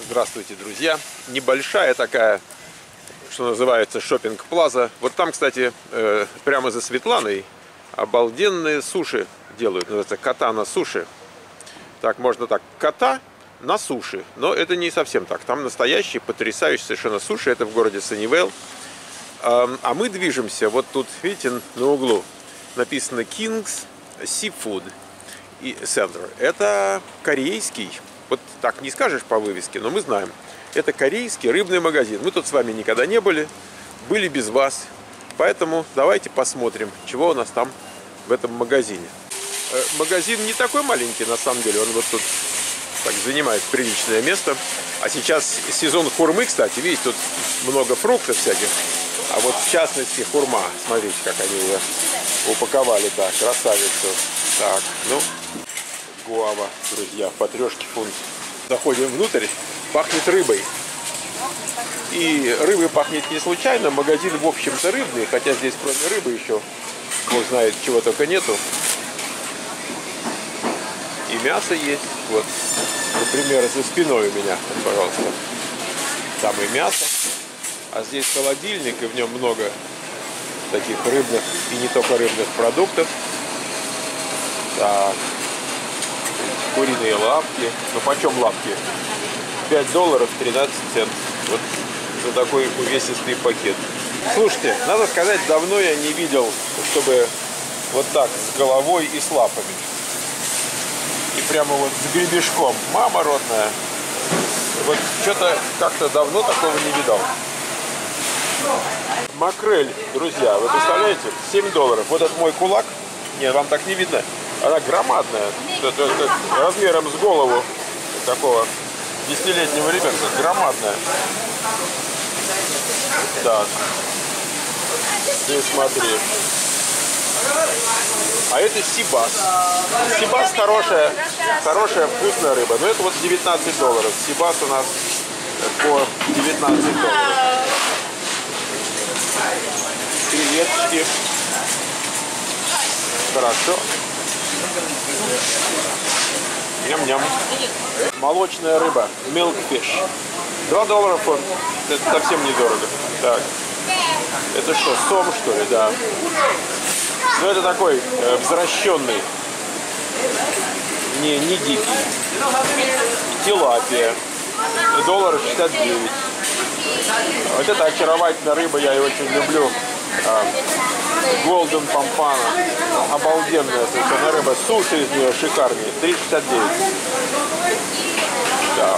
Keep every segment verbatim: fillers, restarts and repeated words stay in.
Здравствуйте, друзья! Небольшая такая, что называется, шопинг-плаза. Вот там, кстати, э, прямо за Светланой обалденные суши делают. Называется кота на суши. Так, можно так, кота на суши. Но это не совсем так. Там настоящие, потрясающие совершенно суши. Это в городе Саннивейл. А, а мы движемся. Вот тут, видите, на углу написано King's Seafood Center. Это корейский. Вот так не скажешь по вывеске, но мы знаем. Это корейский рыбный магазин. Мы тут с вами никогда не были, были без вас. Поэтому давайте посмотрим, чего у нас там в этом магазине. Э, магазин не такой маленький, на самом деле. Он вот тут так занимает приличное место. А сейчас сезон хурмы, кстати. Видите, тут много фруктов всяких. А вот в частности хурма. Смотрите, как они ее упаковали. Так, красавицу. Так, ну... Гуава, друзья, по трешке фунт. Заходим внутрь, пахнет рыбой. И рыбой пахнет не случайно. Магазин, в общем-то, рыбный, хотя здесь кроме рыбы еще, бог знает, чего только нету. И мясо есть. Вот, например, за спиной у меня, пожалуйста. Там и мясо. А здесь холодильник, и в нем много таких рыбных и не только рыбных продуктов. Так. Куриные лапки. Ну почем лапки? пять долларов тринадцать центов. Вот за такой увесистый пакет. Слушайте, надо сказать, давно я не видел, чтобы вот так с головой и с лапами. И прямо вот с гребешком. Мама родная. Вот что-то как-то давно такого не видал. Макрель, друзья, вы представляете? семь долларов. Вот этот мой кулак. Не, вам так не видно. Она громадная, это, это, размером с голову такого десятилетнего ребенка, громадная. Так, ты смотри. А это сибас. Сибас хорошая, хорошая вкусная рыба, но это вот девятнадцать долларов. Сибас у нас по девятнадцать долларов. Креветки. Хорошо. Ням-ням. Молочная рыба. Milk fish. два доллара фунт. Это совсем недорого. Так. Это что, сом, что ли? Да. Ну, это такой э, взращенный. Не, не дикий. Тилапия. Доллар шестьдесят девять. Вот это очаровательная рыба, я ее очень люблю. Golden Pampana. Обалденная совершенно рыба. Суши из нее шикарные. три шестьдесят девять. Да.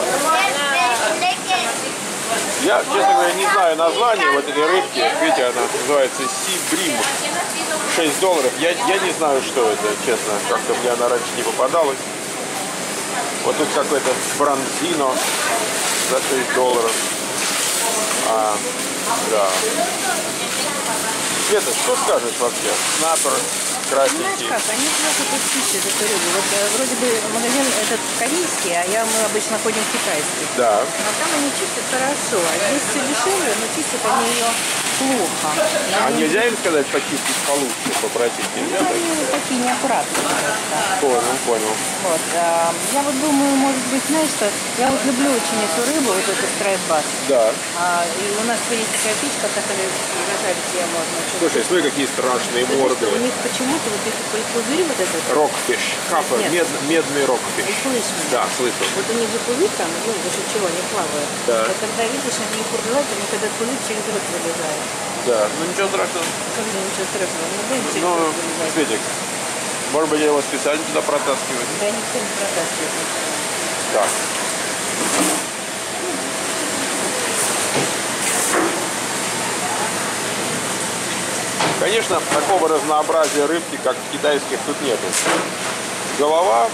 Я, честно говоря, не знаю название вот этой рыбки. Видите, она называется Sea-Bream. шесть долларов. Я, я не знаю, что это, честно. Как-то мне она раньше не попадалась. Вот тут какой-то бронзино за шесть долларов. А, да. Света, что скажешь вообще? Снапер, красненький. Знаешь как, они плохо тут чистят эту рыбу. Вот вроде бы магазин этот корейский, а я, мы обычно ходим в китайский. Да. А там они чистят хорошо. А здесь все дешевле, но чистят они ее плохо. И а они... нельзя им сказать почистить получше, попросить? Нельзя? Ну, они такие неаккуратные просто. Понял, понял. Вот. А, я вот думаю, может быть, знаешь что, я вот люблю очень эту рыбу, вот эту страйт-бас. Да. А, и у нас есть такая печка, которая зажарить ее можно. Слушай, смотри, какие страшные морды. У них почему-то вот если поплыви вот этот... Рокфиш, капа, мед, медный рокфиш. Ты слышишь? Да, слышу. Вот они выплывут там, ну, за счет чего они плавают. Да. Вот когда видишь, они их урвают, они когда плывут, через рот вылезают. Да, ну ничего страшного. Как же ничего страшного, мы будем через Ну, рот вылезать. Светик, может быть, я его специально туда протаскиваю? Да никто не протаскивает. Так. Конечно, такого разнообразия рыбки, как в китайских, тут нету. Голова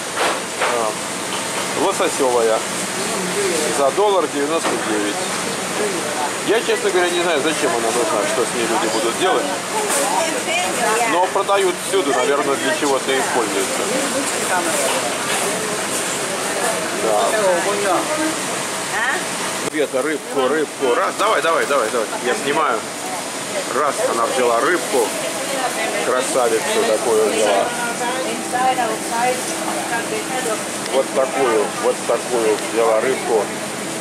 э, лососевая за доллар девяносто девять. Я, честно говоря, не знаю, зачем она нужна, что с ней люди будут делать. Но продают всюду, наверное, для чего-то используется. Да. Света, рыбку, рыбку. Раз, давай, давай, давай, давай. Я снимаю. Раз, она взяла рыбку. Красавицу такую взяла. Вот такую, вот такую взяла рыбку.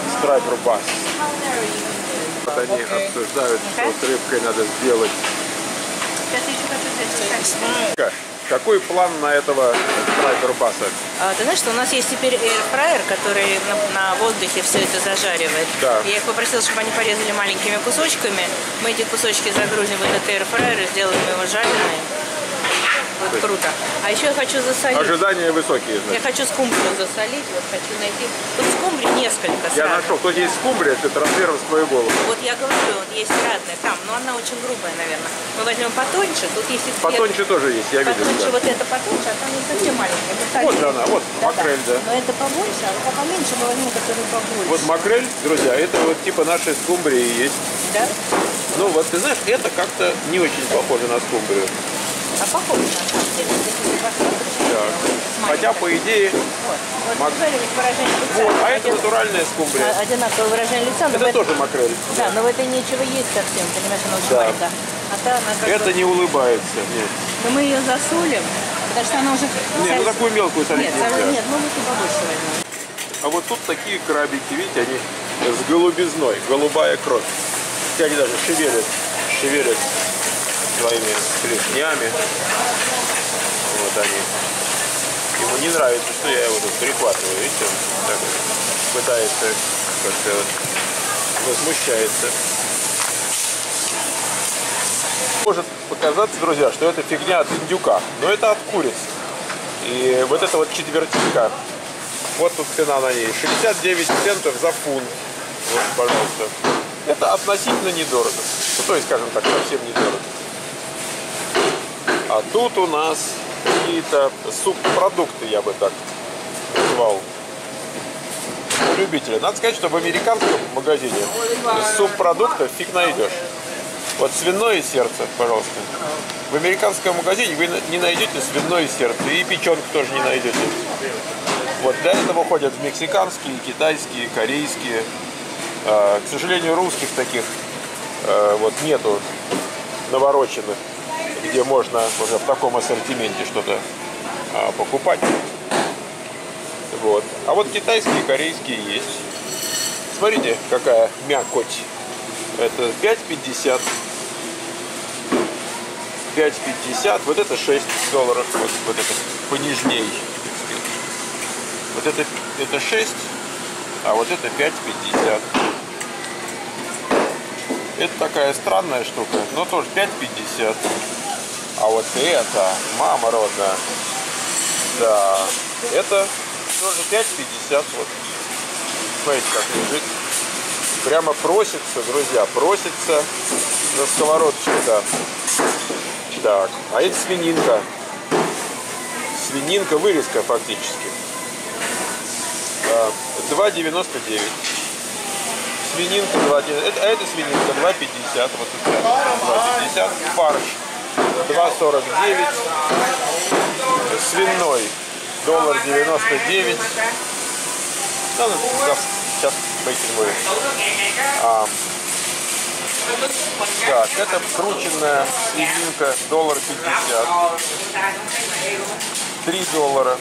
Striper Bass. Вот они Okay. обсуждают, Okay. что с рыбкой надо сделать. Сейчас я еще хочу сказать. Какой план на этого Striper Bass? А, ты знаешь, что у нас есть теперь эйрфрайер, который на, на воздухе все это зажаривает. Да. Я их попросила, чтобы они порезали маленькими кусочками. Мы эти кусочки загрузим в этот эйрфрайер и сделаем его жареным. Вот круто. А еще я хочу засолить. Ожидания высокие, Я значит. хочу скумбрию засолить. Вот хочу найти. Тут скумбрии несколько Я сразу. нашел. Тут есть скумбрия, это размером с твою голову. Вот я говорю, вот есть разные там, но она очень грубая, наверное. Мы возьмем потоньше, тут есть и цвет. Потоньше тоже есть, я видел. Потоньше, Да. вот это потоньше, а там не совсем маленькая. Вот же она, вот макрель, да. Но это побольше, а поменьше мы возьмем, который побольше. Вот макрель, друзья, это вот типа нашей скумбрии есть. Да? Ну вот, ты знаешь, это как-то не очень похоже на скумбрию. А похоже на самом деле. Если ты посмотришь, Так. смотри, Хотя, как- по идее, Вот, вот мак- выражение выражение лица. вот, а это Один- натуральная скумбрия. а- Одинаковое выражение лица, но Это в этом- тоже макрель. Да, но в этой нечего есть совсем, понимаешь, она очень Да. маленькая. А та она как Это бы... не улыбается, нет. Но мы ее засолим, потому что она уже... Не, ну такую мелкую солить Нет, нельзя. нет, мы лучше побольше возьмем. А вот тут такие крабики, видите, они с голубизной, голубая кровь. Хотя они даже шевелят, шевелят своими клешнями. Вот они. Ему не нравится, что я его тут прихватываю, видите, он так пытается как-то вот возмущается. Может показаться, друзья, что это фигня от индюка, но это от куриц. И вот эта вот четвертинка, вот тут цена на ней, шестьдесят девять центов за фунт. Вот, пожалуйста. Это относительно недорого. Ну, то есть, скажем так, совсем недорого. А тут у нас какие-то субпродукты, я бы так назвал. У любителя. Надо сказать, что в американском магазине субпродуктов фиг найдешь. Вот свиное сердце, пожалуйста. В американском магазине вы не найдете свиное сердце, и печенку тоже не найдете. Вот для этого ходят мексиканские, китайские, корейские. А, к сожалению, русских таких а, вот нету навороченных, где можно уже в таком ассортименте что-то а, покупать. Вот. А вот китайские и корейские есть. Смотрите, какая мякоть. Это пять пятьдесят. пять пятьдесят. Вот это шесть долларов. Вот, вот это понежней. Вот это, это шесть, а вот это пять пятьдесят. Это такая странная штука, но тоже пять пятьдесят. А вот это, мама родная, да, это тоже пять пятьдесят. Вот. Смотрите, как лежит. Прямо просится, друзья, просится на сковородочку-то. Так, а это свининка. Свининка, вырезка фактически. два девяносто девять. Свининка два девяносто девять. А это свининка два пятьдесят. Вот это два пятьдесят. Фарш два сорок девять. Свиной доллар девяносто девять. Ну, сейчас, сейчас выкинем. А, так, это вкрученная свининка доллар пятьдесят. три доллара.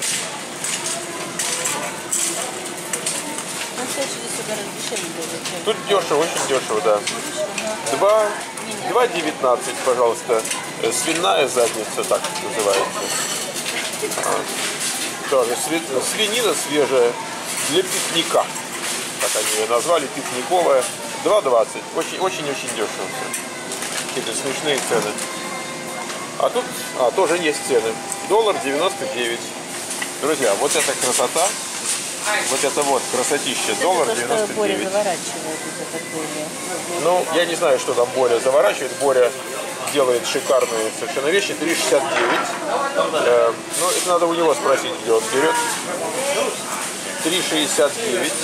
Ну, кстати, здесь гораздо дешевле будет, чем- Тут дешево, очень дешево, да. два, два девятнадцать, пожалуйста. Э, Свиная задница, так называется. А, тоже сви- свинина свежая для пикника. Так они ее назвали, пикниковая. два двадцать. Очень-очень-очень дешево все. Какие-то смешные цены. А тут а, тоже есть цены. доллар девяносто девять. Друзья, вот эта красота. Вот это вот красотища. доллар Это то, девяносто что Боря девять. заворачивает из этой боли. Ну, я не знаю, что там Боря заворачивает. Боря делает шикарные совершенно вещи. три шестьдесят девять. Э, ну, это надо у него спросить, где он берет. три шестьдесят девять.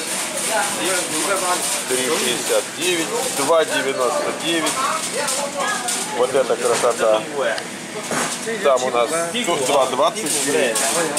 три шестьдесят девять. два девяносто девять. Вот эта красота. Там у нас тут два двадцать девять.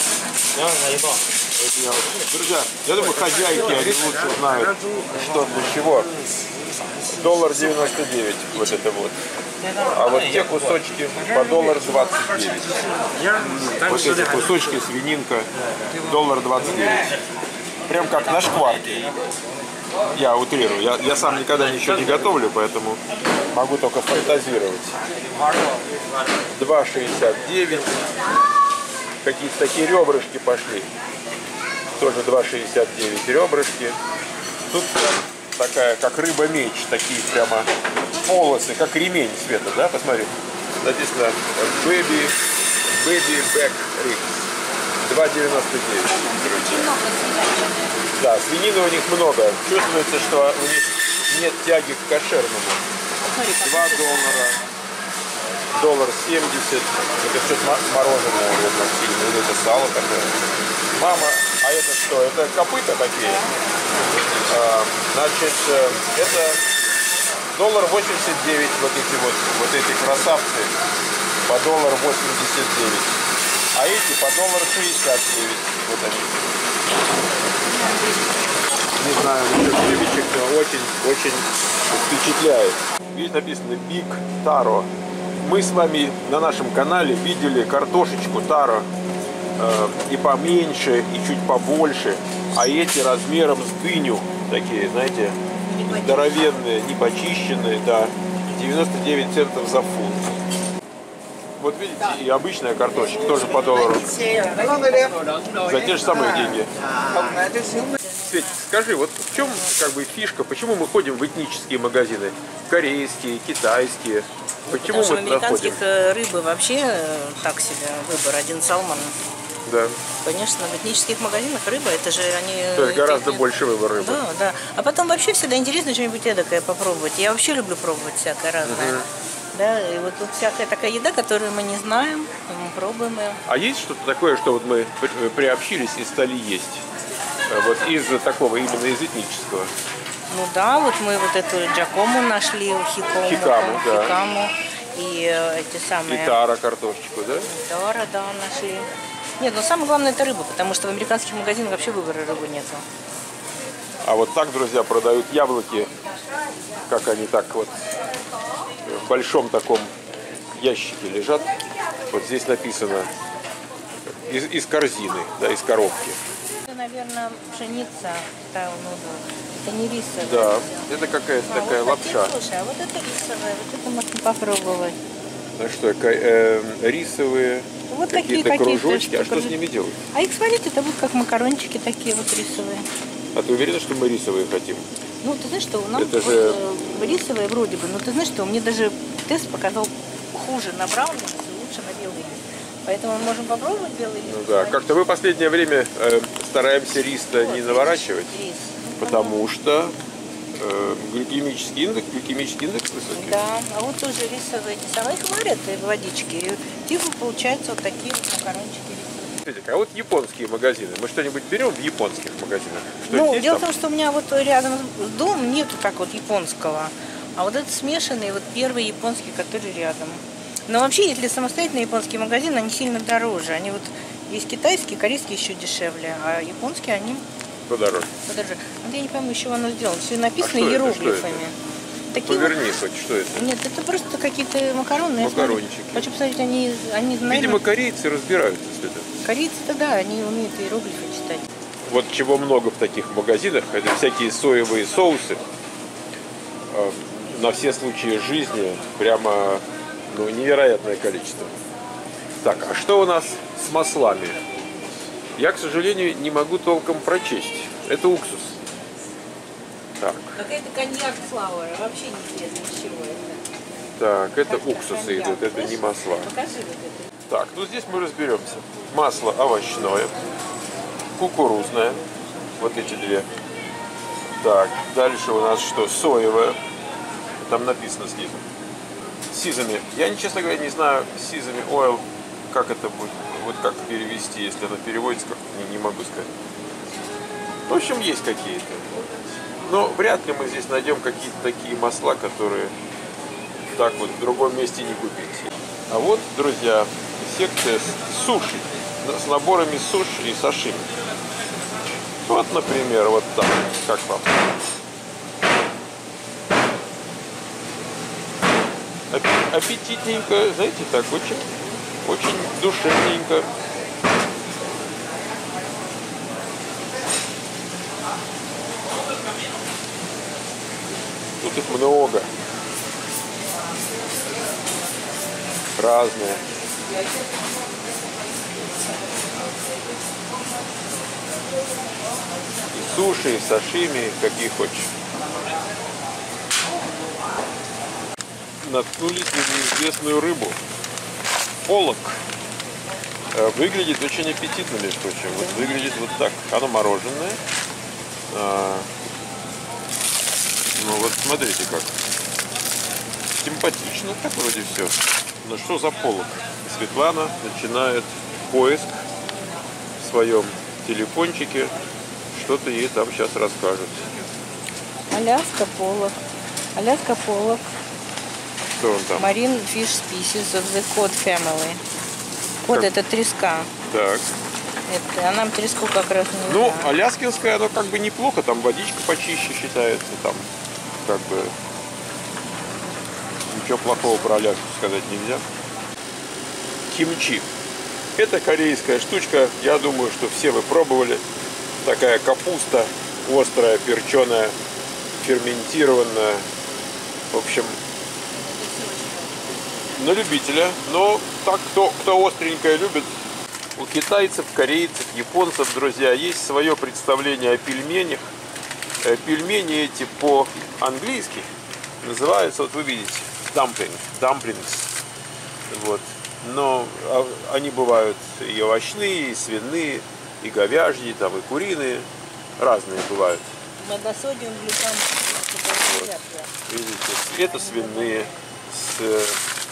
Друзья, я думаю, хозяйки, они лучше знают, что для чего. доллар девяносто девять, вот это вот. А вот те кусочки по доллар двадцать девять. Вот эти кусочки, свининка, доллар двадцать девять. Прям как на шкварке. Я утрирую. Я, я сам никогда ничего не готовлю, поэтому могу только фантазировать. два шестьдесят девять. Какие-то такие ребрышки пошли. Тоже два шестьдесят девять ребрышки. Тут прям такая, как рыба-меч, такие прямо полосы, как ремень цвета, да? Посмотри. Написано Baby, Baby Back Ribs. два девяносто девять. Да, свинины у них много. Чувствуется, что у них нет тяги к кошерному. два доллара. Доллар семьдесят. Это что-то мороженое, наверное, сильно. Или это сало такое. Мама, а это что? Это копыта такие? А, значит, это доллар восемьдесят девять. Вот эти вот, вот эти красавцы. По доллар восемьдесят девять. А эти по доллар шестьдесят девять. Вот они. Не знаю, насчет рыбичек, но очень-очень впечатляет. Здесь написано Big Taro. Мы с вами на нашем канале видели картошечку таро э, и поменьше, и чуть побольше. А эти размером с дыню, такие, знаете, здоровенные, не почищенные, да, девяносто девять центов за фунт. Вот видите, и обычная картошечка тоже по доллару. За те же самые деньги. Светик, скажи, вот в чем как бы фишка, почему мы ходим в этнические магазины? Корейские, китайские. Почему Потому что мы в туда американских ходим? рыбы вообще так себе выбор, один салмон. Да. Конечно, в этнических магазинах рыба, это же они... То есть гораздо больше выбор рыбы. Да, да. А потом вообще всегда интересно что-нибудь эдакое попробовать. Я вообще люблю пробовать всякое разное. Угу. Да, и вот тут всякая такая еда, которую мы не знаем, мы пробуем ее. А есть что-то такое, что вот мы приобщились и стали есть? Вот из такого, именно из этнического? Ну да, вот мы вот эту джакому нашли, хикому, Хикаму, да. хикаму и эти самые... И таро картошечку, да? Таро, да, нашли. Нет, но самое главное это рыба, потому что в американских магазинах вообще выбора рыбы нету. А вот так, друзья, продают яблоки, как они так вот в большом таком ящике лежат. Вот здесь написано из, из корзины, да, из коробки. Это, наверное, пшеница, стайл нудл. Это не рисовая. Да, это какая-то а, такая вот лапша. такие, слушай, а вот это рисовая, вот это можно попробовать. А что, э, рисовые, вот какие-то какие, кружочки, какие а что с ними делают? А их, смотрите, это будут как макарончики такие вот рисовые. А ты уверена, что мы рисовые хотим? Ну, ты знаешь, что у нас это вот, же... э, рисовые вроде бы, но ты знаешь, что мне даже тест показал хуже на браун рис и лучше на белый рис. Поэтому мы можем попробовать белый рис. Ну да, как-то мы в последнее время э, стараемся рис-то вот, не наворачивать, рис. потому что э, гликемический индекс, гликемический индекс высокий. Да, а вот тоже рисовые эти самые, их варят в водичке, и типа получаются вот такие вот макарончики. А вот японские магазины, мы что-нибудь берем в японских магазинах? Что Ну, дело там? в том, что у меня вот рядом с домом нету так вот японского, а вот этот смешанный, вот первый японский, который рядом. Но вообще, если самостоятельный японский магазин, они сильно дороже. Они вот есть китайские, корейские еще дешевле, а японские они подороже. подороже. Вот я не пойму, из чего оно сделано. Все написано а что иероглифами. Это, Такие Поверни вот... хоть, что это? Нет, это просто какие-то макароны. Макарончики. Хочу посмотреть, они, они наверное... Видимо, корейцы разбираются с этим. Корейцы-то да, они умеют иероглифы читать. Вот чего много в таких магазинах, это всякие соевые соусы. Э, на все случаи жизни прямо ну, невероятное количество. Так, а что у нас с маслами? Я, к сожалению, не могу толком прочесть. Это уксус. Так. Какая-то коньяк Флауэр, вообще неизвестно из чего это. Так, это Как уксусы коньяк, идут, это слышишь? не масла. Покажи вот это. Так, ну здесь мы разберемся. Масло овощное, кукурузное, вот эти две. Так, дальше у нас что? Соевое. Там написано снизу. Сизами. Я, честно говоря, не знаю сизами oil, как это будет, вот как перевести, если оно переводится, как не, не могу сказать. В общем, есть какие-то. Но вряд ли мы здесь найдем какие-то такие масла, которые так вот в другом месте не купить. А вот, друзья, секция суши с наборами суши и сашими. Вот, например, вот так. Как вам? Аппетитненько, знаете, так очень, очень душевненько. тут много. Разные. И суши, и сашими, какие хочешь. Наткнулись на неизвестную рыбу. Полок. Выглядит очень аппетитно, между прочим. Вот выглядит вот так. Оно мороженое. А, ну вот смотрите как. Симпатично так вроде все. Но что за полок? Светлана начинает поиск в своем телефончике. Что-то ей там сейчас расскажут. Аляска полок. Аляска полок. Что он там? Marine fish species of the cod family. Код Как? это треска. Так. Это, а нам треску как раз не Ну, нужна. аляскинская, оно как бы неплохо. Там водичка почище считается. Там как бы ничего плохого про Аляску сказать нельзя. Кимчи. Это корейская штучка. Я думаю, что все вы пробовали. Такая капуста острая, перченая, ферментированная. В общем, на любителя. Но так, кто, кто остренькое любит. У китайцев, корейцев, японцев, друзья, есть свое представление о пельменях. Пельмени эти по-английски называются, вот вы видите, dumplings, dumplings. Вот. Но они бывают и овощные, и свиные, и говяжьи, там, и куриные. Разные бывают. Моносодиум глютамат. Вот. Видите, это свиные с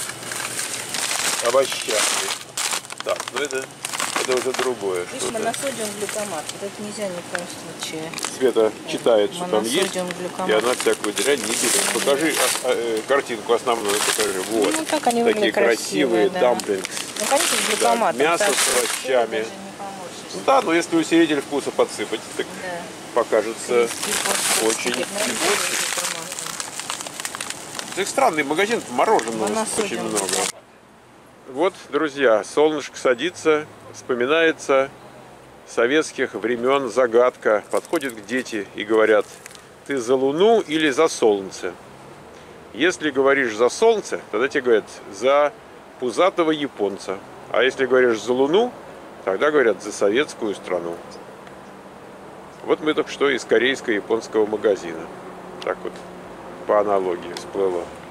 овощами. Так, ну это, это уже другое. Видишь, моносодиум глютамат. Вот это нельзя ни в коем случае. Света читает, что там есть, Моносодиум глютамат. и она всякую дрянь не делит. Покажи ос- э, картинку основную, покажи. Вот. Ну, так они Такие выглядят красивые да. дамплингс. Ну, конечно, с Да, глютаматом. мясо так с что овощами. даже не поморщишься. Ну да, но если усилитель вкуса подсыпать, так Да. покажется очень Теперь надо киборчик. сделать глютаматом. Это странный магазин, мороженого очень Моносодиум много. глютамат. Вот, друзья, солнышко садится, вспоминается советских времен загадка. Подходят к дети и говорят: ты за Луну или за Солнце? Если говоришь за Солнце, тогда тебе говорят за пузатого японца. А если говоришь за Луну, тогда говорят за советскую страну. Вот мы только что из корейско-японского магазина. Так вот, по аналогии всплыло.